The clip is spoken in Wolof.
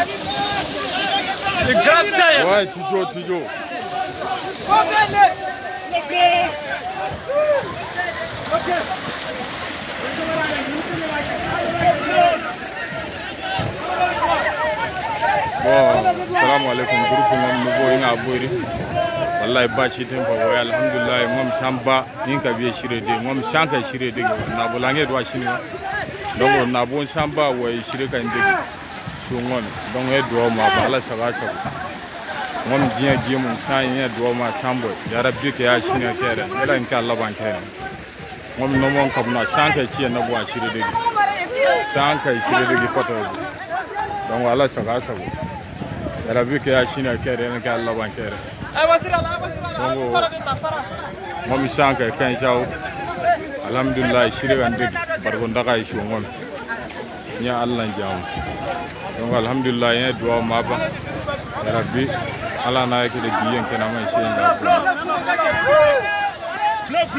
Ouais, toujours. Bon, salam alaikum. Groupe nouveau ina boiri. Wallahi ba shi tempo wa alhamdulillah mom samba inka biye shirede mom shanka shirede na bulange do shini donc na bon samba wa shireka ndegi sungon donc e do ma bala saga saga mom jiya mun san ya do ma sambo ya rabbi ke ya shini kere ila inka Allah ban kere mom no mon kabna shanka ci na bo shirede shanka shirede poto donc Allah saga saga ya rabbi ke ya shini kere inka Allah ban kere mom shanka kan shaw alhamdulillah shirika ndig barko ndaka yi shongom nya Allah jaam donc alhamdulillah ya duwa maba ya rabbi ala na yake da giyen kana mai shi